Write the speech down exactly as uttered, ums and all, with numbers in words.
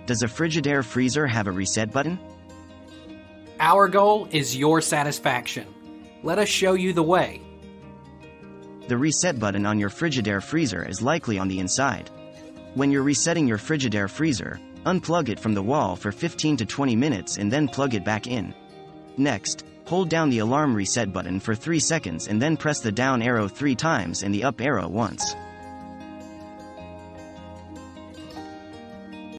Does a Frigidaire freezer have a reset button? Our goal is your satisfaction. Let us show you the way. The reset button on your Frigidaire freezer is likely on the inside. When you're resetting your Frigidaire freezer, unplug it from the wall for fifteen to twenty minutes and then plug it back in. Next, hold down the alarm reset button for three seconds and then press the down arrow three times and the up arrow once.